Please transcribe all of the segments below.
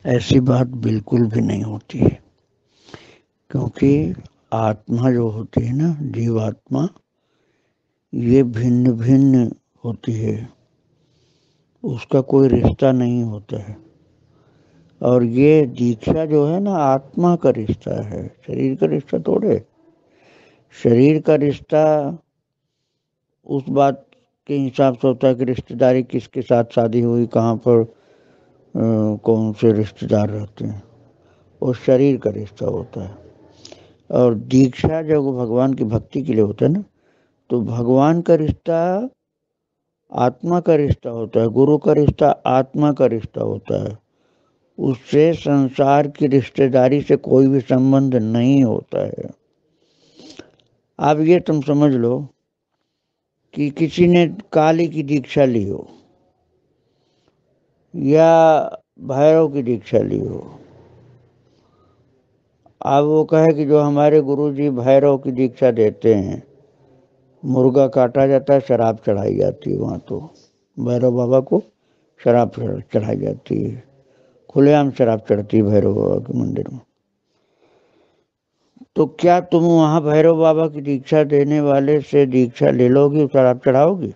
ऐसी बात बिल्कुल भी नहीं होती है, क्योंकि आत्मा जो होती है ना, जीवात्मा, ये भिन्न भिन्न होती है, उसका कोई रिश्ता नहीं होता है। और ये दीक्षा जो है ना, आत्मा का रिश्ता है, शरीर का रिश्ता थोड़े। शरीर का रिश्ता उस बात के हिसाब से होता है कि रिश्तेदारी किसके साथ शादी हुई, कहाँ पर कौन से रिश्तेदार रहते हैं, वो शरीर का रिश्ता होता है। और दीक्षा जब भगवान की भक्ति के लिए होता है ना, तो भगवान का रिश्ता आत्मा का रिश्ता होता है, गुरु का रिश्ता आत्मा का रिश्ता होता है। उससे संसार की रिश्तेदारी से कोई भी संबंध नहीं होता है। अब ये तुम समझ लो कि किसी ने काली की दीक्षा ली हो या भैरव की दीक्षा ली हो। अब वो कहे कि जो हमारे गुरुजी भैरव की दीक्षा देते हैं, मुर्गा काटा जाता है, शराब चढ़ाई जाती है, वहाँ तो भैरव बाबा को शराब चढ़ाई जाती है, खुलेआम शराब चढ़ती है भैरव बाबा के मंदिर में। तो क्या तुम वहाँ भैरव बाबा की दीक्षा देने वाले से दीक्षा ले लोगी, शराब चढ़ाओगी?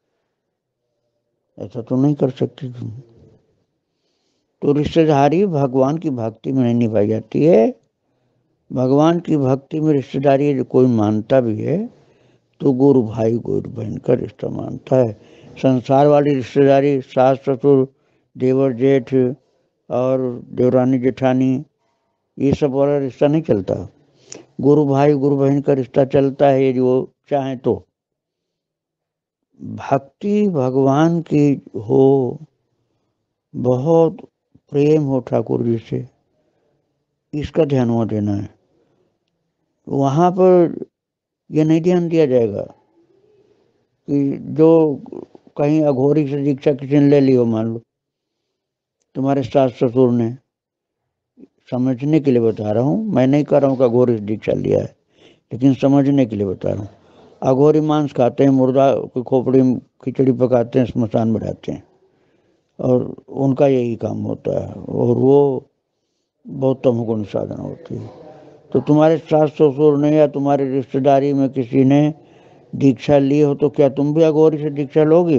ऐसा तो नहीं कर सकती तुम। तो रिश्तेदारी भगवान की भक्ति में नहीं निभाई जाती है। भगवान की भक्ति में रिश्तेदारी कोई मानता भी है तो गुरु भाई गुरु बहन का रिश्ता मानता है। संसार वाली रिश्तेदारी, सास ससुर, देवर जेठ और देवरानी जेठानी, ये सब वाला रिश्ता नहीं चलता। गुरु भाई गुरु बहन का रिश्ता चलता है, जो चाहे तो। भक्ति भगवान की हो, बहुत प्रेम हो ठाकुर जी से, इसका ध्यान वहाँ देना है। वहाँ पर यह नहीं ध्यान दिया जाएगा कि जो कहीं अघोरी से दीक्षा किसी ने ले ली हो, मान लो तुम्हारे सास ससुर ने, समझने के लिए बता रहा हूँ, मैं नहीं कर रहा हूँ कि अघोरी से दीक्षा लिया है, लेकिन समझने के लिए बता रहा हूँ। अघोरी मांस खाते हैं, मुर्दा की खोपड़ी में खिचड़ी पकाते हैं, स्मशान में रहते हैं, और उनका यही काम होता है, और वो बहुत तमोगुण साधना होती है। तो तुम्हारे सास ससुर ने या तुम्हारी रिश्तेदारी में किसी ने दीक्षा ली हो, तो क्या तुम भी अघोरी से दीक्षा लोगे?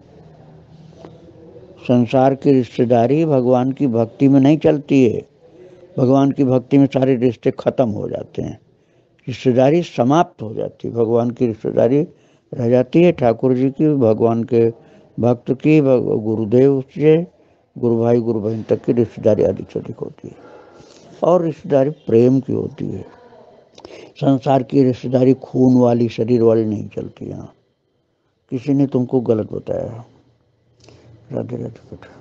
संसार की रिश्तेदारी भगवान की भक्ति में नहीं चलती है। भगवान की भक्ति में सारे रिश्ते खत्म हो जाते हैं, रिश्तेदारी समाप्त हो जाती है, भगवान की रिश्तेदारी रह जाती है। ठाकुर जी की, भगवान के भक्त की, गुरुदेव से गुरु भाई गुरु बहन तक की रिश्तेदारी अधिक से अधिक होती है, और रिश्तेदारी प्रेम की होती है। संसार की रिश्तेदारी खून वाली, शरीर वाली नहीं चलती। यहाँ किसी ने तुमको गलत बताया। राधे राधे।